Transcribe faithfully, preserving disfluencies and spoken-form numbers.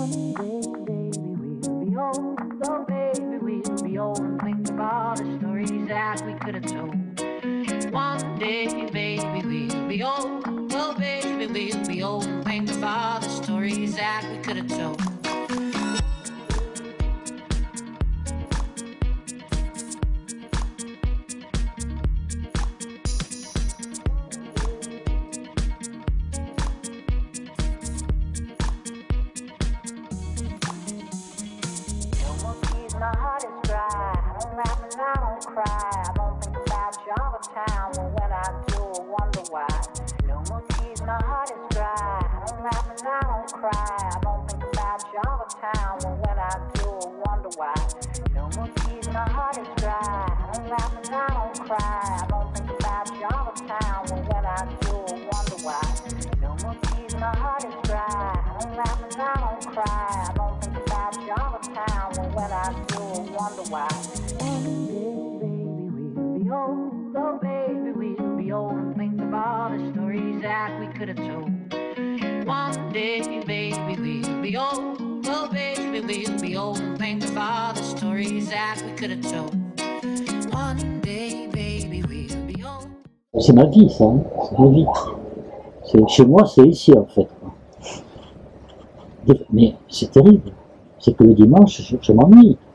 One day, baby, we'll be old. Oh, baby, we'll be old and think of all the stories that we could have told. One day, baby, we'll be old. Oh, baby, we'll be old and think of all the stories that we could have told. My heart is dry. I don't laugh and I don't cry. I don't think about you all the time. Well, when I do, I wonder why. No more tears, my heart is dry. I don't laugh and I don't cry. I don't think about you all the time. Well, when I do, I wonder why. No more tears, my heart is dry. I don't laugh and I don't cry. I don't think about you all the time. Well, when I do, I wonder why. No more tears, my heart is dry. I don't laugh and I don't cry. I don't think about you all the time. Well, when I do, I wonder why. One day, baby, we'll be old. Oh, baby, we'll be old and think of all the stories that we could have told. One day, baby, we'll be old. Oh, baby, we'll be old and think of all the stories that we could have told. One day, baby, we'll be old. C'est ma vie, ça. Hein, c'est ma vie. C'est, chez moi, c'est ici, en fait. Mais c'est terrible. C'est que le dimanche, je, je m'ennuie.